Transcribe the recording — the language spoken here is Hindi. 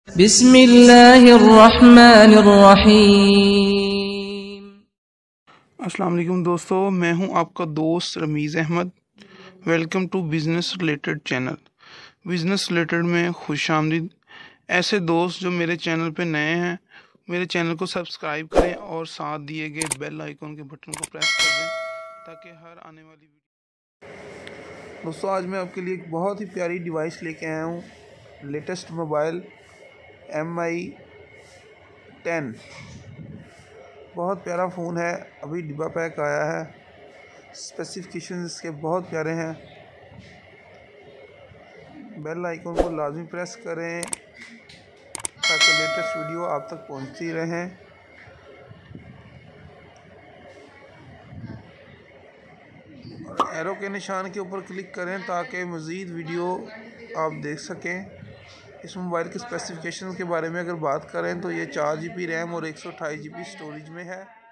बिस्मिल्लाहिर्रहमानिर्रहीम। अस्सलाम वालेकुम दोस्तों, मैं हूं आपका दोस्त Ramiz Ahmed. Welcome to business related channel. Business related में खुशामदीद। ऐसे दोस्त जो मेरे चैनल पे नए हैं, मेरे चैनल को सब्सक्राइब करें और साथ दिए गए बेल आइकन के बटन को प्रेस कर दें ताकि हर आने वाली दोस्तों आज मैं आपके लिए एक बहुत ही प्यारी डिवाइस लेके आया हूँ। लेटेस्ट मोबाइल MI10 बहुत प्यारा फ़ोन है, अभी डिब्बा पैक आया है। स्पेसिफिकेशन इसके बहुत प्यारे हैं। बेल आइकन को लाजमी प्रेस करें ताकि लेटेस्ट वीडियो आप तक पहुंचती रहें। और एरो के निशान के ऊपर क्लिक करें ताकि मज़ीद वीडियो आप देख सकें। इस मोबाइल के स्पेसिफिकेशन के बारे में अगर बात करें तो ये 4 GB रैम और 128 GB स्टोरेज में है।